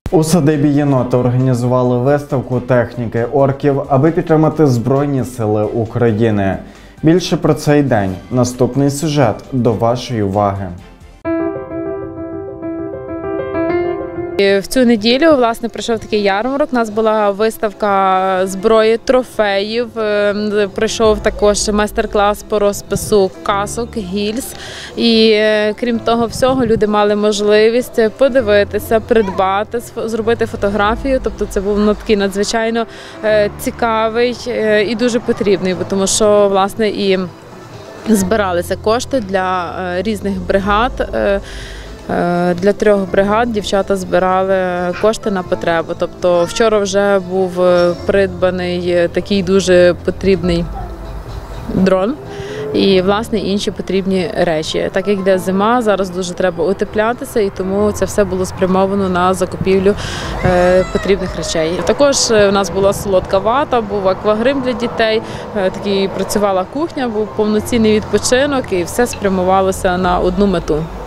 У садибі єнота організували виставку техніки орків, аби підтримати Збройні Сили України. Більше про цей день. Наступний сюжет до вашої уваги. В цю неділю, власне, пройшов такий ярмарок. У нас була виставка зброї, трофеїв. Пройшов також майстер-клас по розпису касок, гільз. І крім того всього, люди мали можливість подивитися, придбати, зробити фотографію. Тобто це був такий надзвичайно цікавий і дуже потрібний, тому що, власне, і збиралися кошти для різних бригад. Для 3 бригад дівчата збирали кошти на потребу. Тобто вчора вже був придбаний такий дуже потрібний дрон і, власне, інші потрібні речі. Так як йде зима, зараз дуже треба утеплятися, і тому це все було спрямовано на закупівлю потрібних речей. Також у нас була солодка вата, був аквагрим для дітей, працювала кухня, був повноцінний відпочинок і все спрямувалося на одну мету.